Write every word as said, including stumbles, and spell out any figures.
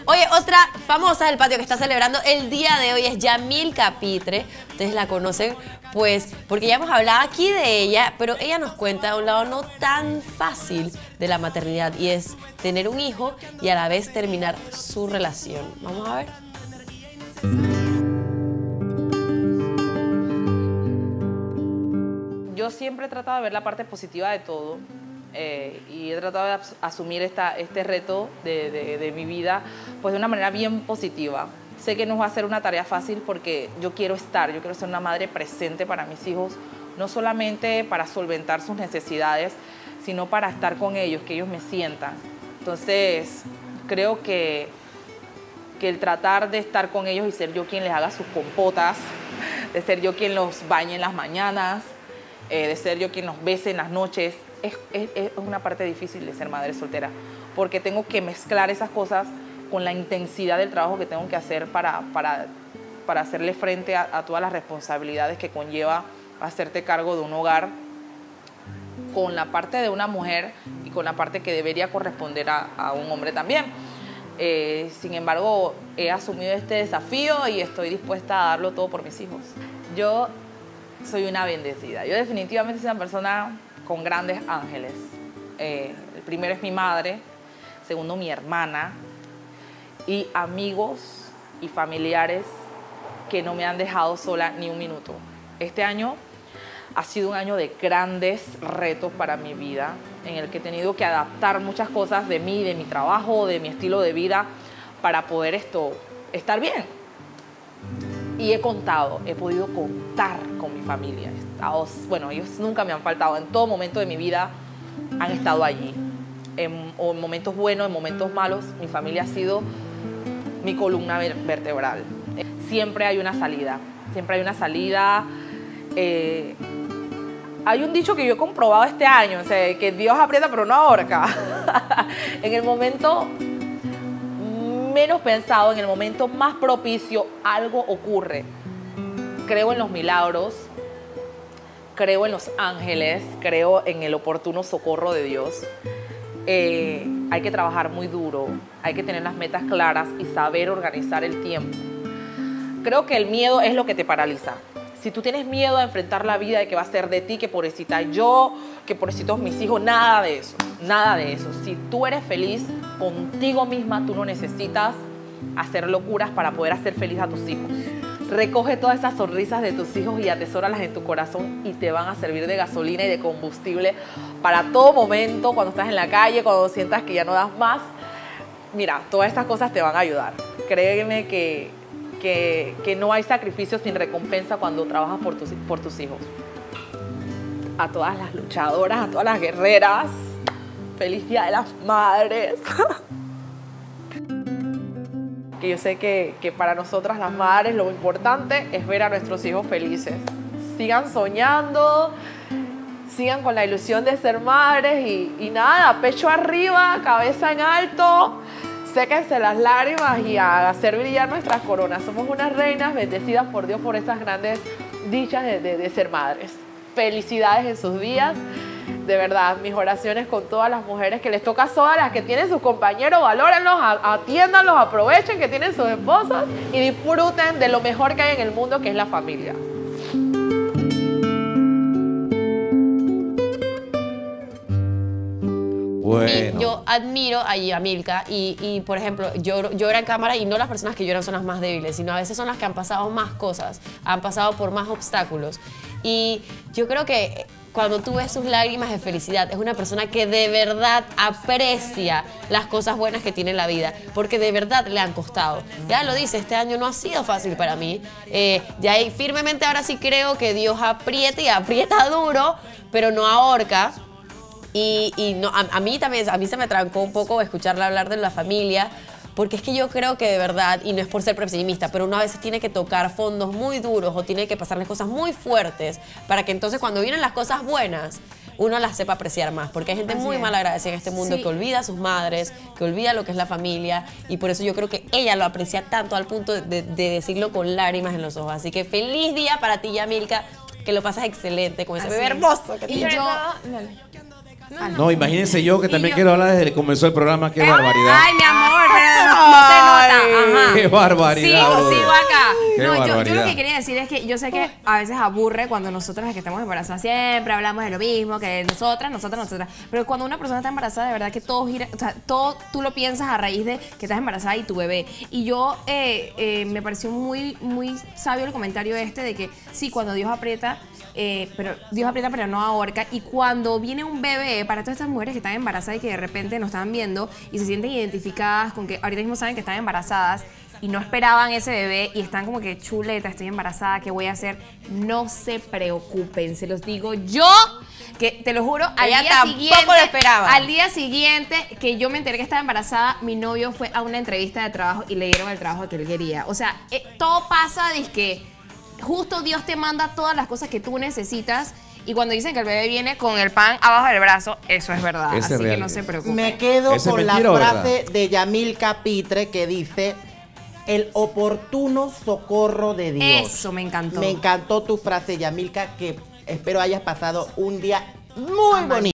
Oye, otra famosa del patio que está celebrando el día de hoy es Yamilka Pitre. Ustedes la conocen, pues, porque ya hemos hablado aquí de ella, pero ella nos cuenta un lado no tan fácil de la maternidad, y es tener un hijo y a la vez terminar su relación. Vamos a ver. Yo siempre he tratado de ver la parte positiva de todo. Eh, y he tratado de as asumir esta, este reto de, de, de mi vida pues de una manera bien positiva. Sé que no va a ser una tarea fácil porque yo quiero estar, yo quiero ser una madre presente para mis hijos, no solamente para solventar sus necesidades, sino para estar con ellos, que ellos me sientan. Entonces, creo que, que el tratar de estar con ellos y ser yo quien les haga sus compotas, de ser yo quien los bañe en las mañanas, eh, de ser yo quien los bese en las noches, Es, es, es una parte difícil de ser madre soltera, porque tengo que mezclar esas cosas con la intensidad del trabajo que tengo que hacer para, para, para hacerle frente a, a todas las responsabilidades que conlleva hacerte cargo de un hogar, con la parte de una mujer y con la parte que debería corresponder a, a un hombre también. Eh, sin embargo, he asumido este desafío y estoy dispuesta a darlo todo por mis hijos. Yo soy una bendecida. Yo definitivamente soy una persona con grandes ángeles. Eh, el primero es mi madre, segundo mi hermana, y amigos y familiares que no me han dejado sola ni un minuto. Este año ha sido un año de grandes retos para mi vida, en el que he tenido que adaptar muchas cosas de mí, de mi trabajo, de mi estilo de vida, para poder esto, estar bien. Y he contado, he podido contar con mi familia. He estado, bueno, ellos nunca me han faltado. En todo momento de mi vida han estado allí. En, o en momentos buenos, en momentos malos, mi familia ha sido mi columna vertebral. Siempre hay una salida. Siempre hay una salida. Eh, hay un dicho que yo he comprobado este año, o sea, que Dios aprieta pero no ahorca. En el momento menos pensado, en el momento más propicio, algo ocurre. Creo en los milagros, creo en los ángeles, creo en el oportuno socorro de Dios. Eh, hay que trabajar muy duro, hay que tener las metas claras y saber organizar el tiempo. Creo que el miedo es lo que te paraliza. Si tú tienes miedo a enfrentar la vida, de que va a ser de ti, que pobrecita yo, que pobrecitos mis hijos, nada de eso, nada de eso. Si tú eres feliz contigo misma, tú no necesitas hacer locuras para poder hacer feliz a tus hijos. Recoge todas esas sonrisas de tus hijos y atesóralas en tu corazón, y te van a servir de gasolina y de combustible para todo momento, cuando estás en la calle, cuando sientas que ya no das más. Mira, todas estas cosas te van a ayudar. Créeme que, que, que no hay sacrificio sin recompensa cuando trabajas por tus, por tus hijos. A todas las luchadoras, a todas las guerreras, feliz Día de las Madres. Que yo sé que, que para nosotras las madres lo importante es ver a nuestros hijos felices. Sigan soñando, sigan con la ilusión de ser madres y, y nada, pecho arriba, cabeza en alto, séquense las lágrimas y a hacer brillar nuestras coronas. Somos unas reinas bendecidas por Dios por esas grandes dichas de, de, de ser madres. Felicidades en sus días. De verdad, mis oraciones con todas las mujeres que les toca solas, las que tienen sus compañeros, valórenlos, atiéndanlos, aprovechen que tienen sus esposas y disfruten de lo mejor que hay en el mundo, que es la familia. Bueno. Y yo admiro a Yamilka y, y, por ejemplo, lloro, llora en cámara, y no las personas que lloran son las más débiles, sino a veces son las que han pasado más cosas, han pasado por más obstáculos. Y yo creo que cuando tú ves sus lágrimas de felicidad, es una persona que de verdad aprecia las cosas buenas que tiene en la vida, porque de verdad le han costado. Ya lo dice, este año no ha sido fácil para mí. Eh, ya ahí, firmemente ahora sí creo que Dios aprieta y aprieta duro, pero no ahorca. Y, y no, a, a mí también, a mí se me trancó un poco escucharla hablar de la familia, porque es que yo creo que de verdad, y no es por ser pesimista, pero uno a veces tiene que tocar fondos muy duros o tiene que pasarles cosas muy fuertes para que entonces cuando vienen las cosas buenas, uno las sepa apreciar más, porque hay gente Así muy es. mal agradecida en este mundo, sí, que olvida a sus madres, que olvida lo que es la familia, y por eso yo creo que ella lo aprecia tanto al punto de, de, de decirlo con lágrimas en los ojos. Así que feliz día para ti, Yamilka, que lo pasas excelente con ese Así bebé hermoso que y tienes. yo... No, no, no, imagínense yo que también yo... quiero hablar desde que comenzó el programa. ¡Qué barbaridad! ¡Ay, mi amor! Pero no, no se nota barbaridad! Sigo, sigo acá. ¡Qué No, yo, yo lo barbaridad! que quería decir es que yo sé que a veces aburre cuando nosotras las que estamos embarazadas siempre hablamos de lo mismo, que nosotras, nosotras, nosotras. Pero cuando una persona está embarazada, de verdad que todo gira, o sea, todo tú lo piensas a raíz de que estás embarazada y tu bebé. Y yo eh, eh, me pareció muy, muy sabio el comentario este de que sí, cuando Dios aprieta, eh, pero Dios aprieta pero no ahorca. Y cuando viene un bebé, para todas estas mujeres que están embarazadas y que de repente nos están viendo y se sienten identificadas con que ahorita mismo saben que están embarazadas y no esperaban ese bebé y están como que chuleta, estoy embarazada, ¿qué voy a hacer? No se preocupen, se los digo yo, que te lo juro, al Ella día tampoco siguiente, lo esperaba. al día siguiente que yo me enteré que estaba embarazada, mi novio fue a una entrevista de trabajo y le dieron el trabajo que él quería. O sea, eh, todo pasa de que justo Dios te manda todas las cosas que tú necesitas. Y cuando dicen que el bebé viene con el pan abajo del brazo, eso es verdad. Ese es así real. que no se preocupen. Me quedo ¿Ese con la mentira o frase verdad? de Yamil Capitre que dice: el oportuno socorro de Dios. Eso me encantó. Me encantó tu frase, Yamilka, que espero hayas pasado un día muy bonito.